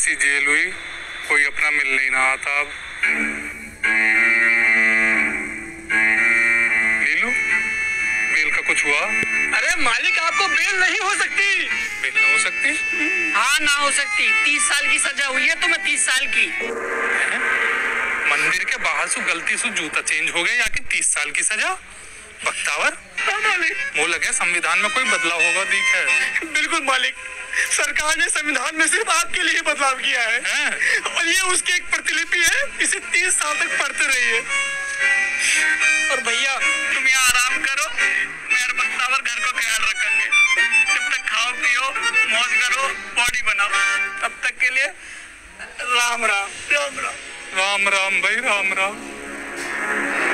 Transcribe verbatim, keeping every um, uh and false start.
ऐसी जेल हुई, कोई अपना मिलने ही ना आता। अब नीलू, बेल का कुछ हुआ? अरे मालिक, आपको बेल नहीं हो सकती। बेल ना हो सकती? हाँ, ना हो सकती। तीस साल की सजा हुई है तुम्हें, तीस साल की। है? मंदिर के बाहर से गलती से जूता चेंज हो गया, या कि तीस साल की सजा? बख्तावर, वो लगे संविधान में कोई बदलाव होगा दिख है। बिल्कुल मालिक, सरकार ने संविधान में सिर्फ आपके लिए बदलाव किया है, है? और ये उसकी एक प्रतिलिपि है। इसे तीस साल तक पढ़ते रहिए। और भैया, तुम यहाँ आराम करो, मैं और बख्तावर घर का ख्याल रखेंगे। जब तक खाओ पियो, मौज करो, बॉडी बनाओ। तब तक के लिए राम राम। राम राम राम राम भाई, राम राम।